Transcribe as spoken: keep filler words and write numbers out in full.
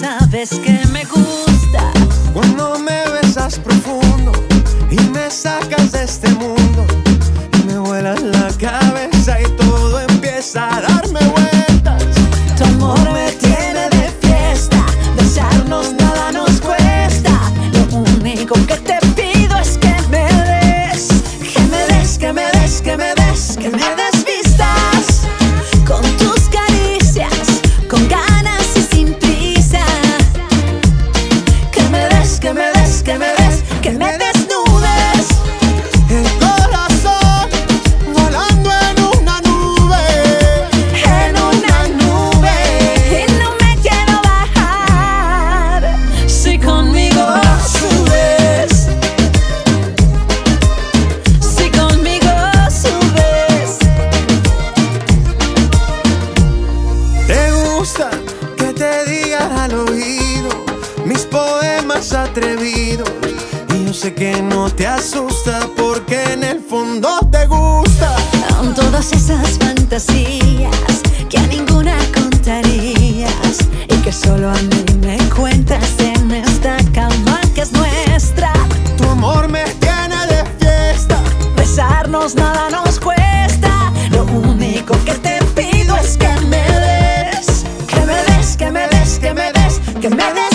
sabes que me gusta cuando me besas profundo y me sacas de este mundo y me vuelas la cabeza y todo empieza a darme vueltas. Tu amor me tiene de fiesta, besarnos nada nos cuesta. Lo único que te pido es que me des, que me des, que me des, que me des, que me des vistas con tus caricias, con ganas y sin prisa. Que me des, que me des, que me des, que me desnudes. El corazón volando en una nube, En una nube, y no me quiero bajar si conmigo subes, si conmigo subes. ¿te gusta que te diga al oído mis poemas atrevidos? Y yo sé que no te asusta porque en el fondo te gusta. Con todas esas fantasías que a ninguna contarías y que solo a mí me cuentas en esta cama que es nuestra. Tu amor me tiene de fiesta. Besarnos nada nos cuesta. Lo único que te pido es que me des, que me des, que me des, que me des, que me des.